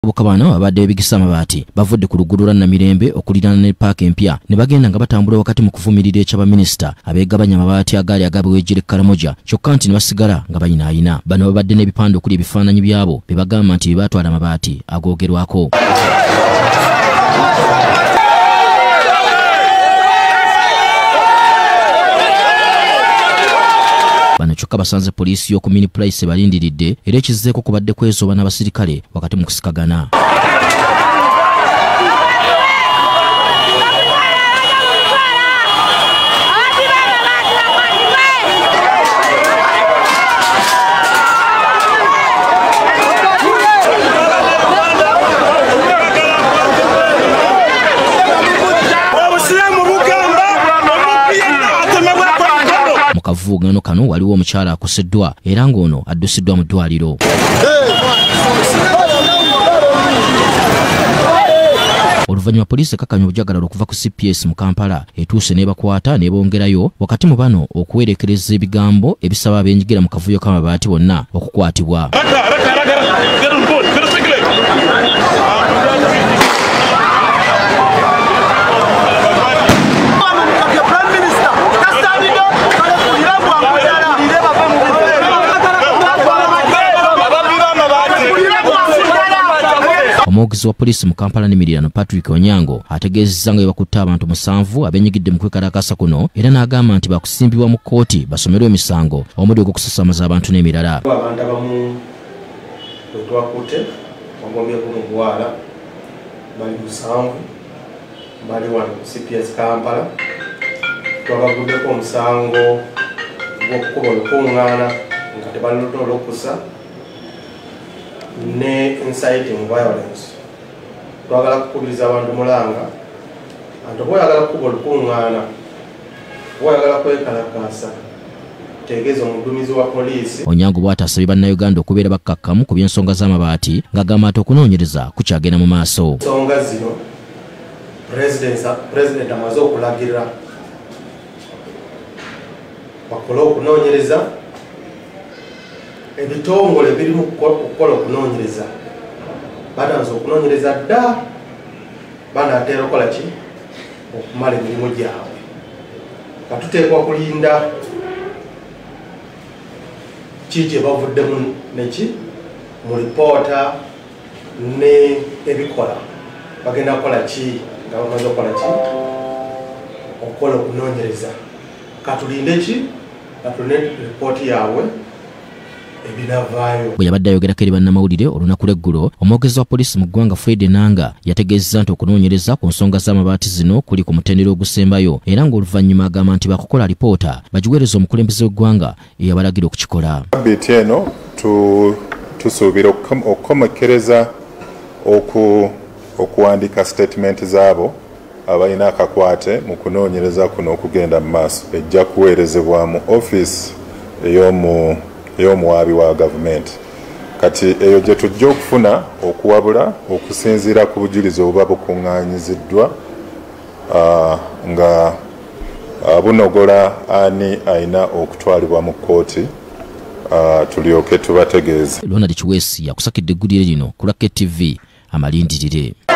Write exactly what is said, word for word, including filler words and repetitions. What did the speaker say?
Bukabana ababadde bebigisa amabaati bavudde ku luguudo lwa Namirembe okuliraana ne paaka empya ne bagenda nga batambula wakati mu kuvumirira ekyaba minisita abeegabanya amabaati agaali agaabwejjere Karamoja kyokka nti ne basigala nga bayinaayina. Bano babadde n'ebipande okuli ebifaananyi byabo be bagamba nti baatwala amabaati agoogerwako. Bano kyokka basanze poliisi y'oku mini Poliisi balindiridde era ekizzeeko kubadde kwezooba n'abasirikale wakati mu kusikagana. Kavuugano kano waliwo omukyala akoseddwa era ng'ono addusiddwa mu ddwaliro. Oluvannyuma poliisi ekakanya obujagalalo okuva ku C P S mu Kampala etuuse n'ebakwata n'ebongerayo wakati mu bano okuwerekereza ebigambo ebisaba abenyigira mu kavuyo k'amabaati bonna okukwatibwa. Omwogezi wa poliisi mu Kampala n'emiriraano Patrick Onyango ategeezezza nga bakutte abantu musanvu abenyigidde mu kwekalakaasa kuno era n'agamba nti bakusimbibwa mu kkooti basomerwe emisango omuli ogw'okusasamaza abantu n'emirala. Abantu abamu bwe twakutte bagombyeko mu bwala bali musanvu bali wano ku C P S Kampala twabaguddeko omusango gw'okukuba olukuŋŋaana nga tebalina olukusa ne inciting violence. Twagala kukubiriza abantu mulanga anti bw'oyagala kukuba olukuŋŋaana bw'oyagala kwekalakaasa tegeeza omuduumizi wa poliisi. Onyango bw'ati asabye bannayuganda okubeera bakkakkamu ku by'ensonga z'amabaati ng'agamba nti okunoonyereza kukyagenda mu maaso. Ensonga zino pulezidenti amaze okulagirira bakole okunoonyereza ebitongole biri mu kukola okunoonyereza batanze okunoonyereza dda banaatera okukola ki okumala emirimu gyabwe. Katuteekwa kulinda ki gye bavuddemu neki mu lipoota ne ebikola bagenda kukola ki nga bamaze okukola ki okukola okunoonyereza. Katulinde ki katulinde lipooti yaabwe. Bwe yabadde ayogerako eri bannamawulire olunaku lw'eggulo omwogezi wa poliisi mu ggwanga Fred Nanga yategeezezza nti okunoonyereza ku nsonga z'amabaati zino kuli ku mutendera ogusembayo era ng'oluvannyuma agamba nti bakukola alipoota bagiweereza omukulembeze w'eggwanga eyabalagira okukikola. Sabiiti eno tusuubira okukomekkereza okuwandiika statement zaabo abalina akakwate mu kunoonyereza kuno okugenda mu maaso ejja kuweerezebwa mu ofiisi ey'omu ey'omuwaabi wa gavumenti. Kati eyo gye tujja okufuna okuwabula okusinziira ku bujulizi obuba bukuŋŋaanyiziddwa nga bunogola ani ayina okutwalibwa mu kkooti tulyoke tubategeeze. Ronald Kiwesi yakusakidde eggulire lino ku Rossete T V Amalindirire.